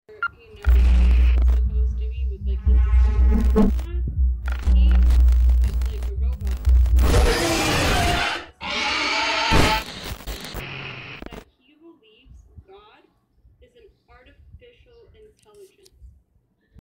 supposed to be with like his disciples. He was like a robot. That he believes God is an artificial intelligence.